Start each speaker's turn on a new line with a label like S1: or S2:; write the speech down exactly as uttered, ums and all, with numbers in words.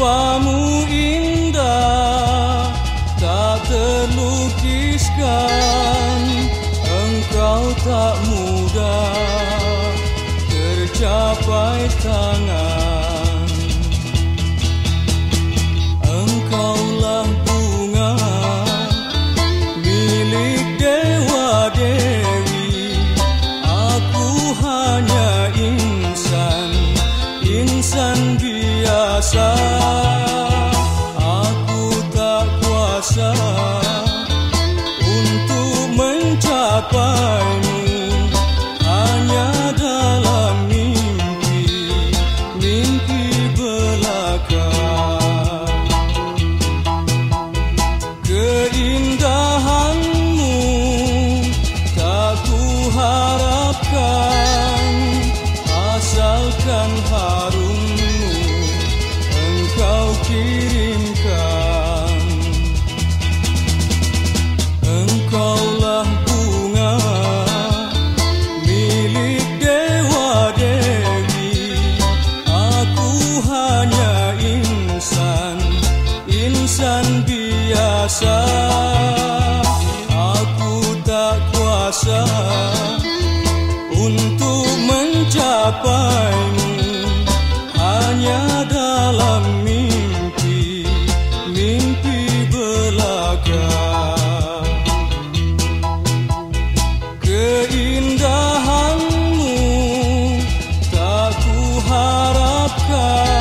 S1: Jiwamu indah, tak terlukiskan. Engkau tak mudah tercapai tangan. Engkaulah bunga milik dewa dewi. Aku hanya insan, insan biasa. Aku tak kuasa untuk mencapaimu, hanya dalam mimpi, mimpi belaka. Keindahanmu tak kuharapkan, asalkan harummu engkau kirimkan. Engkaulah bunga milik dewa dewi. Aku hanya insan, insan biasa. Aku tak kuasa untuk mencapaimu, hanya dalam mimpi, mimpi belaka. Keindahanmu tak kuharapkan,